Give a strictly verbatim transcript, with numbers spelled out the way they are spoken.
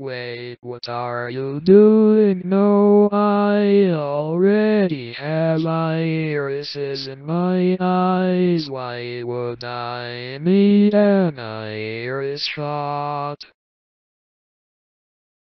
Wait, what are you doing? No, I already have irises in my eyes. Why would I need an iris shot?